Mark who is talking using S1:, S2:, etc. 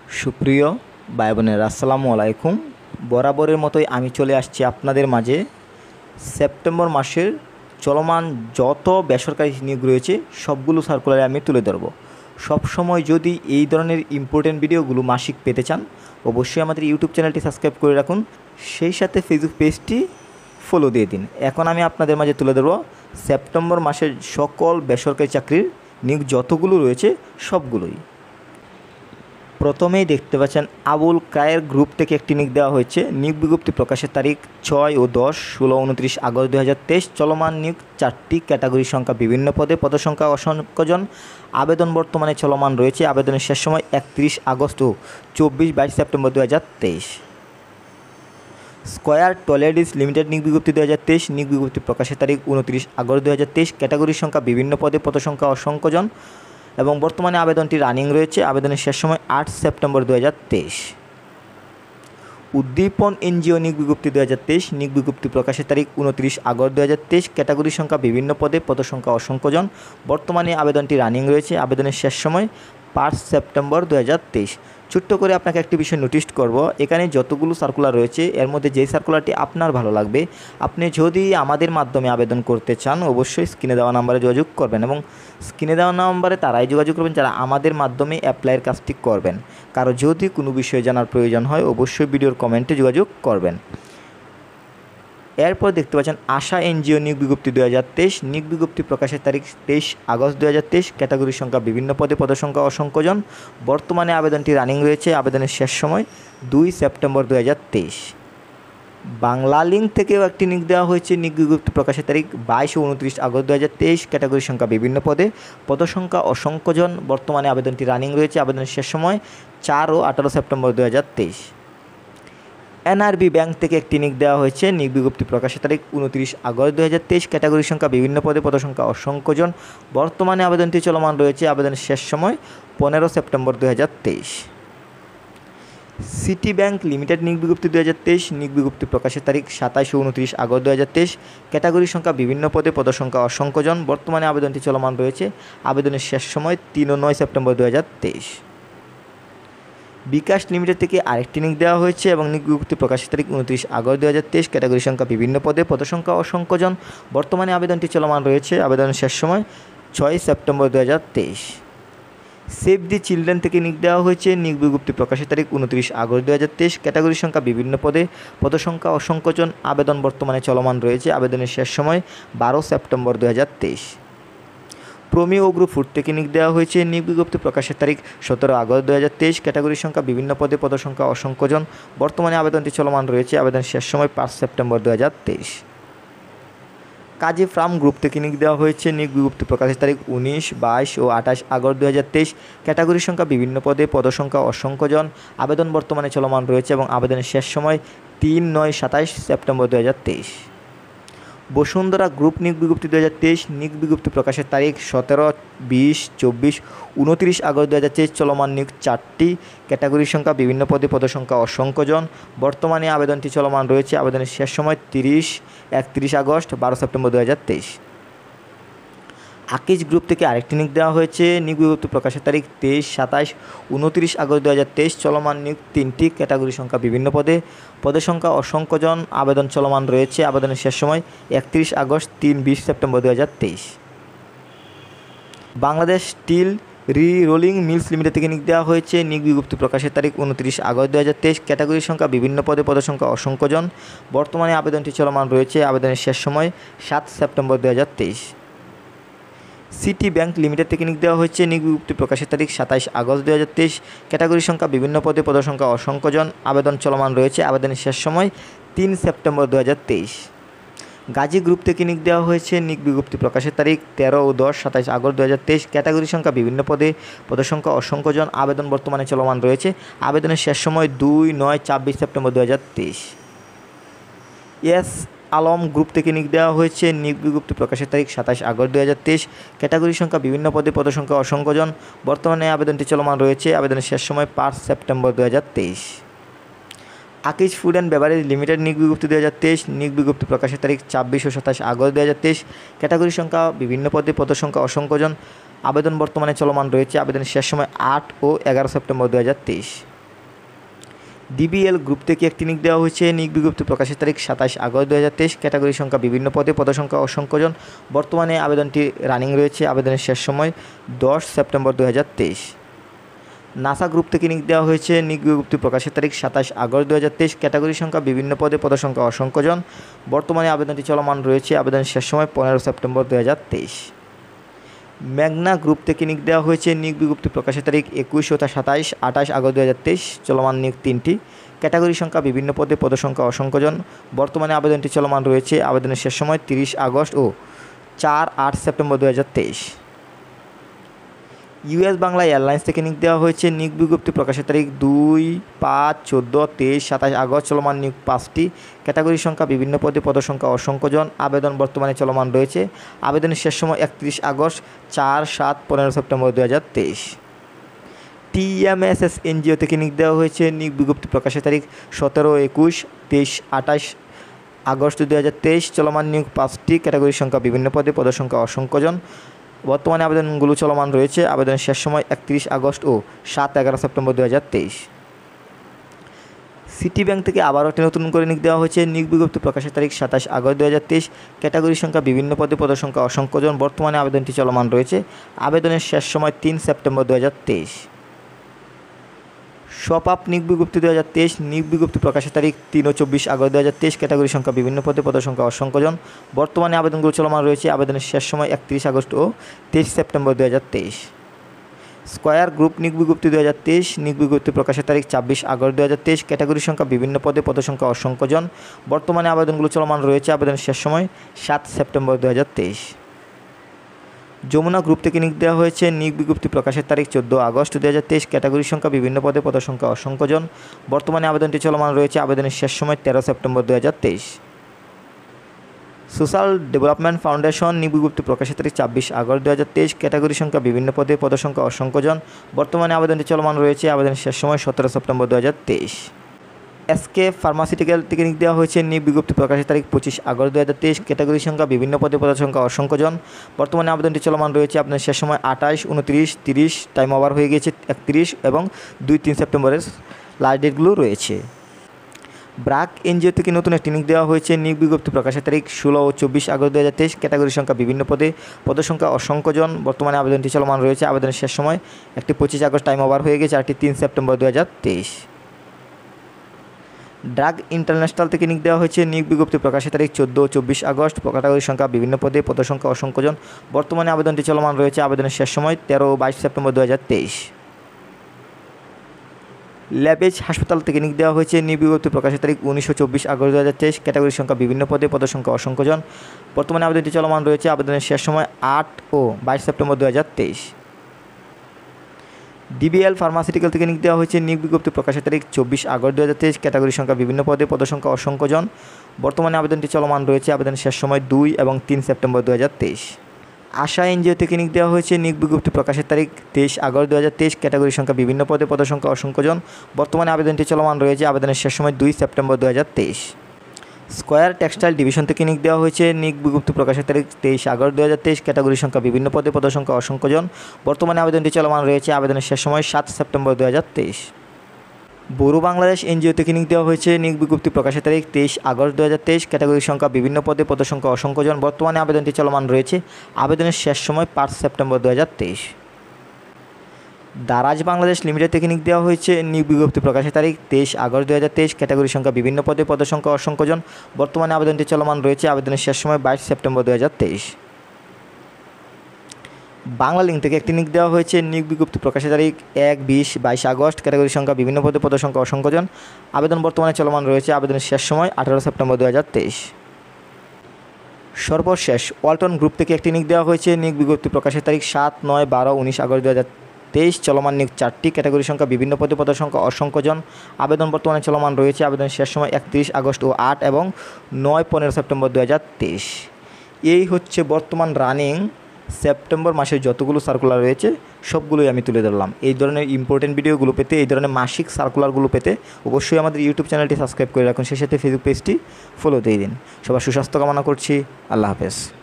S1: সুপ্রিয় ভাই বোনেরা, আসসালামু আলাইকুম। বরাবরের মতোই আমি চলে আসছি আপনাদের মাঝে সেপ্টেম্বর মাসের চলমান যত বেসরকারি নিয়োগ রয়েছে সবগুলো সার্কুলারে আমি তুলে ধরব। সবসময় যদি এই ধরনের ইম্পর্টেন্ট ভিডিওগুলো মাসিক পেতে চান, অবশ্যই আমাদের ইউটিউব চ্যানেলটি সাবস্ক্রাইব করে রাখুন, সেই সাথে ফেসবুক পেজটি ফলো দিয়ে দিন। এখন আমি আপনাদের মাঝে তুলে ধরব সেপ্টেম্বর মাসের সকল বেসরকারি চাকরির নিয়োগ যতগুলো রয়েছে সবগুলোই। প্রথমেই দেখতে পাচ্ছেন আবুল কায়ের গ্রুপ থেকে একটি নিয়োগ দেওয়া হয়েছে। নিয়োগ বিজ্ঞপ্তি প্রকাশের তারিখ 6 ও 10, 16, 29 আগস্ট 2023। চলমান নিয়োগ 4টি ক্যাটাগরি সংখ্যা বিভিন্ন পদে, পদসংখ্যা অসংখ্যজন। আবেদন বর্তমানে চলমান রয়েছে। আবেদনের শেষ সময় 31 আগস্ট ও 24-22 সেপ্টেম্বর 2023। স্কয়ার টয়লেটিস লিমিটেড নিয়োগ বিজ্ঞপ্তি 2023। নিয়োগ বিজ্ঞপ্তি প্রকাশের তারিখ 29 আগস্ট 2023। ক্যাটাগরি সংখ্যা বিভিন্ন পদে, পদসংখ্যা অসংখ্যজন এবং বর্তমানে আবেদনটি রানিং রয়েছে। আবেদনের শেষ সময় 8 সেপ্টেম্বর 2023। উদ্দীপন এনজিও নিয়োগ বিজ্ঞপ্তি 2023। নিয়োগ বিজ্ঞপ্তি প্রকাশের তারিখ 29 আগস্ট 2023। ক্যাটাগরি সংখ্যা বিভিন্ন পদে, পদসংখ্যা অসংখ্যজন। বর্তমানে আবেদনটি রানিং রয়েছে। আবেদনের শেষ সময় 5 সেপ্টেম্বর 2023। ছোট্ট করে আপনাকে একটি বিষয় নোটিশ করব, এখানে যতগুলো সার্কুলার রয়েছে এর মধ্যে যেই সার্কুলারটি আপনার ভালো লাগবে, আপনি যদি আমাদের মাধ্যমে আবেদন করতে চান অবশ্যই স্ক্রিনে দেওয়া নাম্বারে যোগাযোগ করবেন এবং স্ক্রিনে দেওয়া নাম্বারে তারাই যোগাযোগ করবেন যারা আমাদের মাধ্যমে অ্যাপ্লাইয়ের কাজটি করবেন। কারো যদি কোনো বিষয়ে জানার প্রয়োজন হয় অবশ্যই ভিডিওর কমেন্টে যোগাযোগ করবেন। এরপর দেখতে পাচ্ছেন আশা এনজিও নিয়োগ বিজ্ঞপ্তি 2023। নিয়োগ বিজ্ঞপ্তি প্রকাশের তারিখ 23 আগস্ট 2023। ক্যাটাগরি সংখ্যা বিভিন্ন পদে, পদসংখ্যা অসংখ্যজন। বর্তমানে আবেদনটি রানিং রয়েছে। আবেদনের শেষ সময় 2 সেপ্টেম্বর 2023। বাংলা লিঙ্ক থেকেও একটি নিয়োগ দেওয়া হয়েছে। নিয়োগ বিজ্ঞপ্তি প্রকাশের তারিখ 22 ও 29 আগস্ট 2023। ক্যাটাগরি সংখ্যা বিভিন্ন পদে, পদসংখ্যা অসংখ্যজন। বর্তমানে আবেদনটি রানিং রয়েছে। আবেদনের শেষ সময় 4 ও 18 সেপ্টেম্বর 2023। এনআরবি ব্যাংক থেকে একটি নিয়োগ দেওয়া হয়েছে। নিয়োগ বিজ্ঞপ্তি প্রকাশের তারিখ 29 আগস্ট 2023। ক্যাটাগরি সংখ্যা বিভিন্ন পদে, পদসংখ্যা অসংখ্যজন। বর্তমানে আবেদনটি চলমান রয়েছে। আবেদনের শেষ সময় 15 সেপ্টেম্বর 2023। সিটি ব্যাংক লিমিটেড নিয়োগ বিজ্ঞপ্তি 2023। নিয়োগ বিজ্ঞপ্তি প্রকাশের তারিখ 27 ও 29 আগস্ট 2023। ক্যাটাগরি সংখ্যা বিভিন্ন পদে, পদসংখ্যা অসংখ্যজন। বর্তমানে আবেদনটি চলমান রয়েছে। আবেদনের শেষ সময় 3 ও 9 সেপ্টেম্বর 2023। বিকাশ লিমিটেড থেকে আরেকটি নিয়োগ দেওয়া হয়েছে এবং নিয়োগ বিজ্ঞপ্তি প্রকাশের তারিখ 29 আগস্ট 2023। ক্যাটাগরি সংখ্যা বিভিন্ন পদে, পদসংখ্যা অসংখ্যজন। বর্তমানে আবেদনটি চলমান রয়েছে। আবেদনের শেষ সময় 6 সেপ্টেম্বর 2023। সেভ দি চিলড্রেন থেকে নিয়োগ দেওয়া হয়েছে। নিয়োগ বিজ্ঞপ্তি প্রকাশের তারিখ 29 আগস্ট 2023। ক্যাটাগরি সংখ্যা বিভিন্ন পদে, পদসংখ্যা অসংখ্যজন। আবেদন বর্তমানে চলমান রয়েছে। আবেদনের শেষ সময় 12 সেপ্টেম্বর 2023। প্রমি ও গ্রুপ ফুড থেকে নিয়োগ দেওয়া হয়েছে। নিয়োগ বিজ্ঞপ্তি প্রকাশের তারিখ 17 আগস্ট 2023। ক্যাটাগরি সংখ্যা বিভিন্ন পদে, পদসংখ্যা অসংখ্যজন। বর্তমানে আবেদনটি চলমান রয়েছে। আবেদনের শেষ সময় 5 সেপ্টেম্বর 2023। কাজী ফার্ম গ্রুপ থেকে নিয়োগ দেওয়া হয়েছে। নিয়োগ বিজ্ঞপ্তি প্রকাশের তারিখ 19, 22 ও 28 আগস্ট 2023। ক্যাটাগরি সংখ্যা বিভিন্ন পদে, পদসংখ্যা অসংখ্যজন। আবেদন বর্তমানে চলমান রয়েছে এবং আবেদনের শেষ সময় 3, 9, 27 সেপ্টেম্বর 2023। বসুন্ধরা গ্রুপ নিয়োগ বিজ্ঞপ্তি 2023। নিয়োগ বিজ্ঞপ্তি প্রকাশের তারিখ 17, 20, 24, 29 আগস্ট 2023। চলমান নিয়োগ 4টি। ক্যাটাগরি সংখ্যা বিভিন্ন পদে, পদসংখ্যা অসংখ্যজন। বর্তমানে আবেদনটি চলমান রয়েছে। আবেদনের শেষ সময় 30, 31 আগস্ট, 12 সেপ্টেম্বর 2023। আকিজ গ্রুপ থেকে আরেকটি নিয়োগ দেওয়া হয়েছে। নিয়োগ বিজ্ঞপ্তি প্রকাশের তারিখ 23, 27, 29 আগস্ট 2023। চলমান নিয়োগ 3টি। ক্যাটাগরি সংখ্যা বিভিন্ন পদে, পদের সংখ্যা অসংখ্যজন। আবেদন চলমান রয়েছে। আবেদনের শেষ সময় 31 August, 20 September 2023। Bangladesh steel rolling mills limited থেকে নিয়োগ দেওয়া হয়েছে। নিয়োগ বিজ্ঞপ্তি প্রকাশের তারিখ 29 আগস্ট 2023। ক্যাটাগরি সংখ্যা বিভিন্ন পদে, পদের সংখ্যা অসংখ্যজন। বর্তমানে আবেদনটি চলমান রয়েছে। আবেদনের শেষ সময় 7 সেপ্টেম্বর 2023। সিটি ব্যাংক লিমিটেড থেকে নিয়োগ দেওয়া হয়েছে। নিয়োগ বিজ্ঞপ্তি প্রকাশের তারিখ 27 আগস্ট 2023। ক্যাটাগরি সংখ্যা বিভিন্ন পদে, পদের সংখ্যা অসংখ্যজন। আবেদন চলমান রয়েছে। আবেদনের শেষ সময় 3 সেপ্টেম্বর 2023। গাজী গ্রুপ থেকে নিয়োগ দেওয়া হয়েছে। নিয়োগ বিজ্ঞপ্তি প্রকাশের তারিখ 13 ও 10, 27 আগস্ট 2023। ক্যাটাগরি সংখ্যা বিভিন্ন পদে, পদের সংখ্যা অসংখ্যজন। আবেদন বর্তমানে চলমান রয়েছে। আবেদনের শেষ সময় 2, 9, 24 সেপ্টেম্বর 2023। এস আলম গ্রুপ থেকে নিয়োগ দেওয়া হয়েছে। নিয়োগ বিজ্ঞপ্তি প্রকাশের তারিখ 27 আগস্ট 2023। ক্যাটাগরি সংখ্যা বিভিন্ন পদে, পদের সংখ্যা অসংখ্যজন। বর্তমানে আবেদনটি চলমান রয়েছে। আবেদনের শেষ সময় 5 September 2023। Akij food and beverage limited নিয়োগ বিজ্ঞপ্তি 2023। নিয়োগ বিজ্ঞপ্তি প্রকাশের তারিখ 24 ও 27 আগস্ট 2023। ক্যাটাগরি সংখ্যা বিভিন্ন পদে, পদের সংখ্যা অসংখ্যজন। আবেদন বর্তমানে চলমান রয়েছে। আবেদনের শেষ সময় 8 ও 11 সেপ্টেম্বর 2023। ডিবিএল গ্রুপ থেকে একটি নিয়োগ দেওয়া হয়েছে। নিয়োগ বিজ্ঞপ্তি প্রকাশের তারিখ 27 আগস্ট 2023। ক্যাটাগরি সংখ্যা বিভিন্ন পদে, পদসংখ্যা অসংখ্য জন। বর্তমানে আবেদনটি রানিং রয়েছে। আবেদনের শেষ সময় 10 সেপ্টেম্বর 2023। নাসা গ্রুপ থেকে নিয়োগ দেওয়া হয়েছে। নিয়োগ বিজ্ঞপ্তি প্রকাশের তারিখ 27 আগস্ট 2023। ক্যাটাগরি সংখ্যা বিভিন্ন পদে, পদসংখ্যা অসংখ্য জন। বর্তমানে আবেদনটি চলমান রয়েছে। আবেদনের শেষ সময় 15 সেপ্টেম্বর 2023। মেঘনা গ্রুপ থেকে নিয়োগ দেওয়া হয়েছে। নিয়োগ বিজ্ঞপ্তি প্রকাশের তারিখ 21 ও 28 আগস্ট 2023। চলমান নিয়োগ 3টি। ক্যাটাগরি সংখ্যা বিভিন্ন পদে, পদসংখ্যা অসংখ্য জন। বর্তমানে আবেদনটি চলমান রয়েছে। আবেদনের শেষ সময় 30 আগস্ট ও 8 সেপ্টেম্বর 2023। ইউএস বাংলা এয়ারলাইন্স থেকে নিয়োগ দেওয়া হয়েছে। নিয়োগ বিজ্ঞপ্তি প্রকাশের তারিখ 2, 5, 14, 23, 27 আগস্ট। চলমান নিয়োগ 5টি। ক্যাটাগরি সংখ্যা বিভিন্ন পদে, পদসংখ্যা অসংখ্য জন। আবেদন বর্তমানে চলমান রয়েছে। আবেদনের শেষ সময় 31 আগস্ট, 4, 7, 15 সেপ্টেম্বর 2023। টিএমএসএস এনজিও থেকে নিয়োগ দেওয়া হয়েছে। নিয়োগ বিজ্ঞপ্তি প্রকাশের তারিখ 17, 21, 23, 28 আগস্ট 2023। চলমান নিয়োগ 5টি। ক্যাটাগরি সংখ্যা বিভিন্ন পদে, পদসংখ্যা অসংখ্য জন। বর্তমানে আবেদনগুলো চলমান রয়েছে। আবেদনের শেষ সময় 31 আগস্ট ও 7-11 সেপ্টেম্বর 2023। সিটি ব্যাংক থেকে আবারও একটি নতুন করে নিয়োগ দেওয়া হয়েছে। নিয়োগ বিজ্ঞপ্তি প্রকাশের তারিখ 27 আগস্ট 2023। ক্যাটাগরি সংখ্যা বিভিন্ন পদে, পদসংখ্যা অসংখ্য জন। বর্তমানে আবেদনটি চলমান রয়েছে। আবেদনের শেষ সময় 3 সেপ্টেম্বর 2023। সপাপ নিয়োগ বিজ্ঞপ্তি 2023। নিয়োগ বিজ্ঞপ্তি প্রকাশের তারিখ 3 ও 24 আগস্ট 2023। ক্যাটাগরি সংখ্যা বিভিন্ন পদে, পদসংখ্যা অসংখ্য জন। বর্তমানে আবেদনগুলো চলমান রয়েছে। আবেদনের শেষ সময় 31 আগস্ট ও 23 সেপ্টেম্বর 2023। স্কয়ার গ্রুপ নিয়োগ বিজ্ঞপ্তি 2023। নিয়োগ বিজ্ঞপ্তি প্রকাশের তারিখ 26 আগস্ট 2023। ক্যাটাগরি সংখ্যা বিভিন্ন পদে, পদসংখ্যা অসংখ্য জন। বর্তমানে আবেদনগুলো চলমান রয়েছে। আবেদনের শেষ সময় 7 সেপ্টেম্বর 2023। যমুনা গ্রুপ থেকে নিয়োগ দেওয়া হয়েছে। নিয়োগ বিজ্ঞপ্তি প্রকাশের তারিখ 14 আগস্ট 2023। ক্যাটাগরি সংখ্যা বিভিন্ন পদে, পদসংখ্যা অসংখ্য জন। বর্তমানে আবেদনটি চলমান রয়েছে। আবেদনের শেষ সময় 13 সেপ্টেম্বর 2023। সোশ্যাল ডেভেলপমেন্ট ফাউন্ডেশন নিয়োগ বিজ্ঞপ্তি প্রকাশের তারিখ 26 আগস্ট 2023। ক্যাটাগরি সংখ্যা বিভিন্ন পদে, পদসংখ্যা অসংখ্য জন। বর্তমানে আবেদনটি চলমান রয়েছে। আবেদনের শেষ সময় 17 সেপ্টেম্বর 2023। এসকে ফার্মাসিউটিক্যাল থেকে নিয়োগ দেওয়া হয়েছে। নিয়োগ বিজ্ঞপ্তি প্রকাশের তারিখ 25 আগস্ট 2023। ক্যাটাগরি সংখ্যা বিভিন্ন পদে, পদসংখ্যা অসংখ্য জন। বর্তমানে আবেদনটি চলমান রয়েছে। আপনার শেষ সময় 28, 29, 30, টাইম ওভার হয়ে গিয়েছে 31 এবং 2-3 সেপ্টেম্বরের লাস্ট ডেটগুলো রয়েছে। ব্রাক এনজিও থেকে নতুন একটি নিয়োগ দেওয়া হয়েছে। নিয়োগ বিজ্ঞপ্তি প্রকাশের তারিখ 16 ও 24 আগস্ট 2023। ক্যাটাগরি সংখ্যা বিভিন্ন পদে, পদসংখ্যা অসংখ্য জন। বর্তমানে আবেদনটি চলমান রয়েছে। আবেদনের শেষ সময় একটি 25 আগস্ট টাইম ওভার হয়ে গেছে, আরটি 3 সেপ্টেম্বর 2023। ড্রাগ ইন্টারন্যাশনাল থেকে নিয়োগ দেওয়া হয়েছে। নিয়োগ বিজ্ঞপ্তি প্রকাশের তারিখ 14 ও 24 আগস্ট। ক্যাটাগরি সংখ্যা বিভিন্ন পদে, পদসংখ্যা অসংখ্য জন। বর্তমানে আবেদনটি চলমান রয়েছে। আবেদনের শেষ সময় 13 ও 22 সেপ্টেম্বর 2023। ল্যাবেজ হাসপাতাল থেকে নিয়োগ দেওয়া হয়েছে। নিয়োগ বিজ্ঞপ্তি প্রকাশের তারিখ 19 ও 24 আগস্ট 2023। ক্যাটাগরি সংখ্যা বিভিন্ন পদে, পদসংখ্যা অসংখ্য জন। বর্তমানে আবেদনটি চলমান রয়েছে। আবেদনের শেষ সময় 8 ও 22 সেপ্টেম্বর 2023। ডিবিএল ফার্মাসিউটিক্যাল থেকে নিয়োগ দেওয়া হয়েছে। নিয়োগ বিজ্ঞপ্তি প্রকাশের তারিখ 24 আগস্ট 2023। ক্যাটাগরি সংখ্যা বিভিন্ন পদে, পদসংখ্যা অসংখ্য জন। বর্তমানে আবেদনটি চলমান রয়েছে। আবেদনের শেষ সময় 2 এবং 3 সেপ্টেম্বর 2023। আশা এনজিও থেকে নিয়োগ দেওয়া হয়েছে। নিয়োগ বিজ্ঞপ্তি প্রকাশের তারিখ 23 আগস্ট 2023। ক্যাটাগরি সংখ্যা বিভিন্ন পদে, পদসংখ্যা অসংখ্য জন। বর্তমানে আবেদনটি চলমান রয়েছে। আবেদনের শেষ সময় 2 সেপ্টেম্বর 2023। স্কয়ার টেক্সটাইল ডিভিশন থেকে নিয়োগ দেওয়া হয়েছে। নিয়োগ বিজ্ঞপ্তি প্রকাশের তারিখ 23 আগস্ট 2023। ক্যাটাগরি সংখ্যা বিভিন্ন পদে, পদসংখ্যা অসংখ্য জন। বর্তমানে আবেদনটি চলমান রয়েছে। আবেদনের শেষ সময় 7 সেপ্টেম্বর 2023। বড়ো বাংলাদেশ এনজিও থেকে নিয়োগ দেওয়া হয়েছে। নিয়োগ বিজ্ঞপ্তি প্রকাশের তারিখ 23 আগস্ট 2023। ক্যাটাগরি সংখ্যা বিভিন্ন পদে, পদসংখ্যা অসংখ্য জন। বর্তমানে আবেদনটি চলমান রয়েছে। আবেদনের শেষ সময় 5 সেপ্টেম্বর 2023। দারাজ বাংলাদেশ লিমিটেড থেকে নিয়োগ দেওয়া হয়েছে। নিয়োগ বিজ্ঞপ্তি প্রকাশের তারিখ 23 আগস্ট 2023। ক্যাটাগরি সংখ্যা বিভিন্ন পদে, পদসংখ্যা অসংখ্য জন। বর্তমানে আবেদনটি চলমান রয়েছে। আবেদনের শেষ সময় 22 সেপ্টেম্বর 2023। বাংলা লিঙ্ক থেকে একটি নিয়োগ দেওয়া হয়েছে। নিয়োগ বিজ্ঞপ্তি প্রকাশের তারিখ 1, 20, 22 আগস্ট। ক্যাটাগরি সংখ্যা বিভিন্ন পদে, পদসংখ্যা অসংখ্য জন। আবেদন বর্তমানে চলমান রয়েছে। আবেদনের শেষ সময় 18 সেপ্টেম্বর 2023। সর্বশেষ ওয়ালটন গ্রুপ থেকে একটি নিয়োগ দেওয়া হয়েছে। নিয়োগ বিজ্ঞপ্তি প্রকাশের তারিখ 7, 9, 12, 19 আগস্ট 2023। চলমান নিয়োগ 4টি। ক্যাটাগরি সংখ্যা বিভিন্ন পদে, পদসংখ্যা অসংখ্য জন। আবেদন বর্তমানে চলমান রয়েছে। আবেদনের শেষ সময় 31 আগস্ট ও 8 এবং 9-15 সেপ্টেম্বর 2023। এই হচ্ছে বর্তমান রানিং সেপ্টেম্বর মাসের যতগুলো সার্কুলার রয়েছে সবগুলোই আমি তুলে ধরলাম। এই ধরনের ইম্পর্টেন্ট ভিডিওগুলো পেতে, এই ধরনের মাসিক সার্কুলারগুলো পেতে অবশ্যই আমাদের ইউটিউব চ্যানেলটি সাবস্ক্রাইব করে রাখুন। সেই সাথে ফেসবুক পেজটি ফলো দিয়ে দিন। সবার সুস্বাস্থ্য কামনা করছি। আল্লাহ হাফেজ।